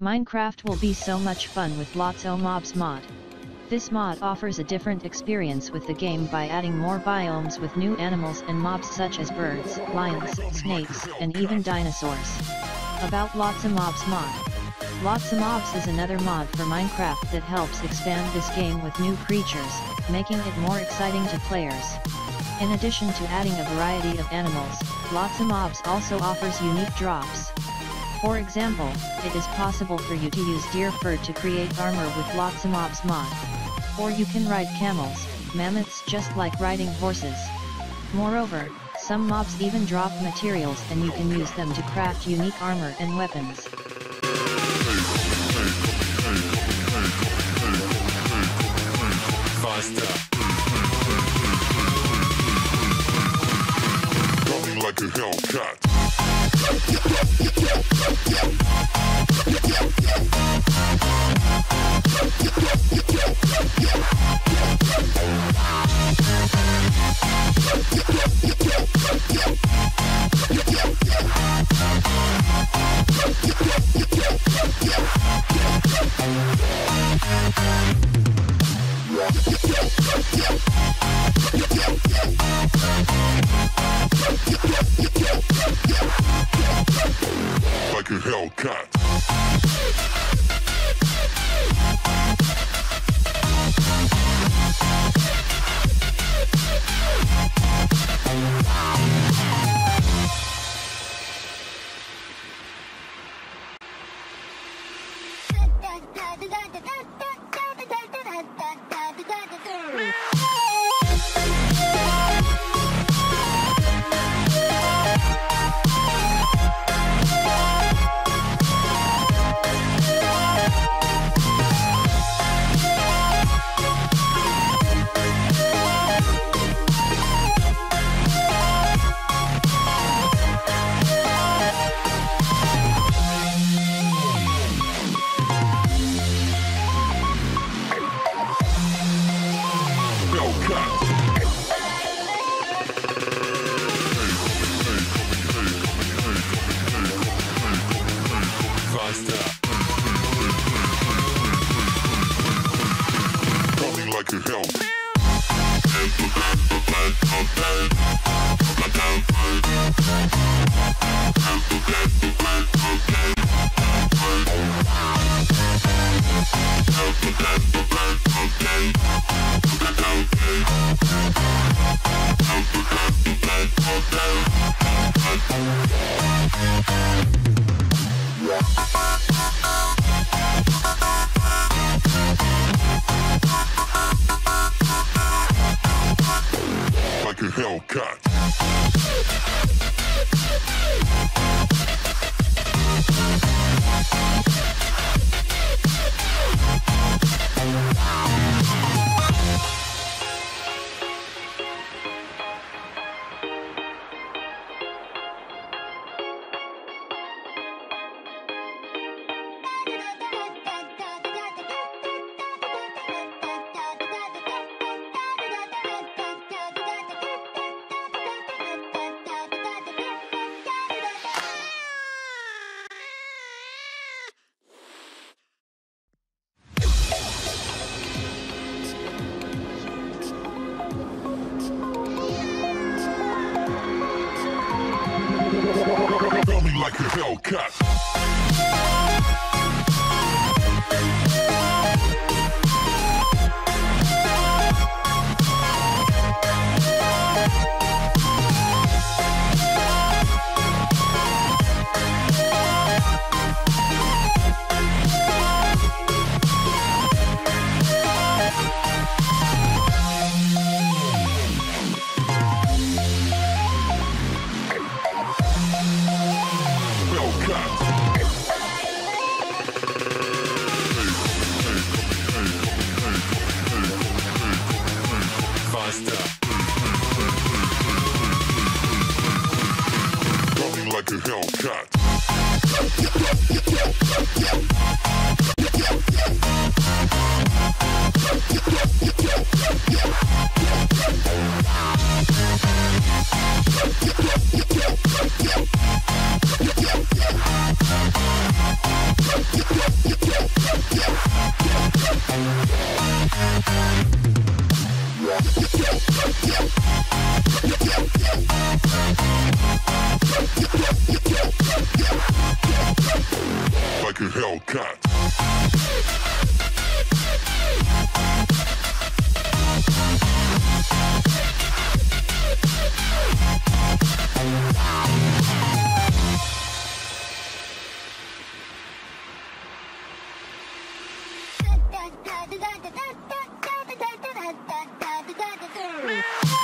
Minecraft will be so much fun with Lots O Mobs mod. This mod offers a different experience with the game by adding more biomes with new animals and mobs such as birds, lions, snakes, and even dinosaurs. About Lots O Mobs mod. Lots O Mobs is another mod for Minecraft that helps expand this game with new creatures, making it more exciting to players. In addition to adding a variety of animals, Lots O Mobs also offers unique drops. For example, it is possible for you to use deer fur to create armor with Lots O Mobs mod. Or you can ride camels, mammoths just like riding horses. Moreover, some mobs even drop materials and you can use them to craft unique armor and weapons. Coming like a Hellcat. Like a Hellcat. Coming like a Hellcat. Like a Hellcat. Coming like a Hellcat. Hellcat. da da da da da da da da da da da da da da